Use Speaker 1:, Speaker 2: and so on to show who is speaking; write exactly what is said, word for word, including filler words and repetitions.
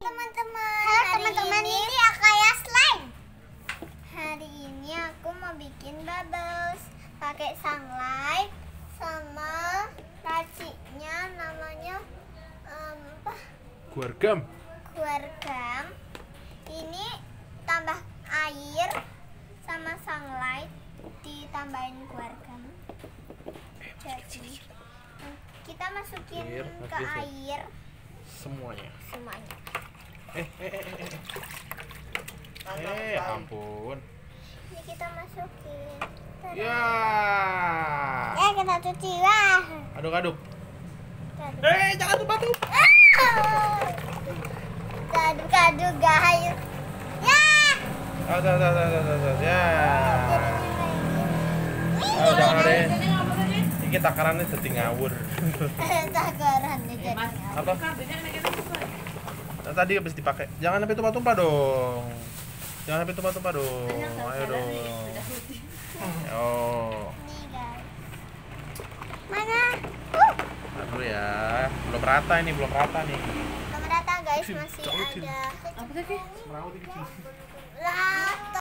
Speaker 1: Teman-teman,
Speaker 2: halo
Speaker 1: hari
Speaker 2: teman-teman,
Speaker 1: ini,
Speaker 2: ini Akaya slime.
Speaker 1: hari ini aku mau bikin bubbles pakai sunlight sama raciknya namanya um, apa?
Speaker 3: Guargam.
Speaker 1: Guargam. Ini tambah air sama sunlight ditambahin guargam. Jadi kita masukin
Speaker 3: Air,
Speaker 1: ke
Speaker 3: habis ya?
Speaker 1: air
Speaker 3: Semuanya.
Speaker 1: semuanya.
Speaker 3: Eh, eh, eh, eh, eh. Eh, ampun.
Speaker 1: Ini kita masukin. Tada.
Speaker 3: Ya.
Speaker 2: Ya kita cuci lah.
Speaker 3: Aduk-aduk.
Speaker 1: Aduk.
Speaker 3: Eh, jangan tumpah-tumpah.
Speaker 1: Aduk-aduk guys. Ya.
Speaker 3: Ah, dah, dah, dah, dah, dah, dah. Ya. Ah, jangan deh. Iki takarannya jadi ngawur.
Speaker 1: Takaran jadi.
Speaker 3: Apa? Nah, tadi habis dipakai. Jangan sampai tumpah-tumpah dong. Jangan sampai tumpah-tumpah dong. Ayo dong. Oh.
Speaker 1: Nih guys.
Speaker 2: Mana?
Speaker 1: Uh,
Speaker 3: Dulu ya. Belum rata ini, belum rata nih.
Speaker 1: belum rata guys, masih
Speaker 3: Jauh, Tin.
Speaker 1: ada
Speaker 3: Semerawut ini.
Speaker 1: rata.